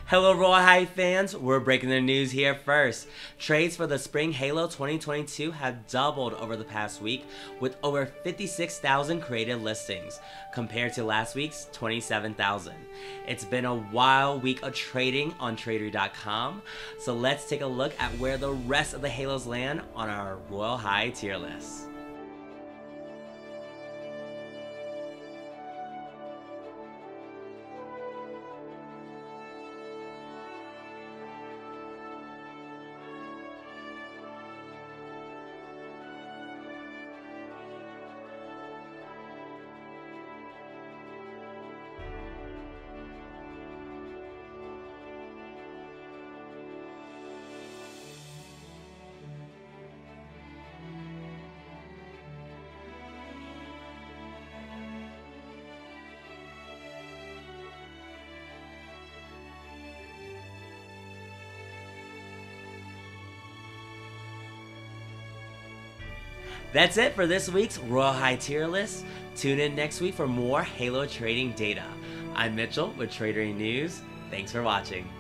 Hello Royale High fans, we're breaking the news here first. Trades for the Spring Halo 2022 have doubled over the past week with over 56,000 created listings compared to last week's 27,000. It's been a wild week of trading on Traderie.com, so let's take a look at where the rest of the Halos land on our Royale High tier list. That's it for this week's Royale High tier list. Tune in next week for more Halo trading data. I'm Mitchell with Traderie News. Thanks for watching.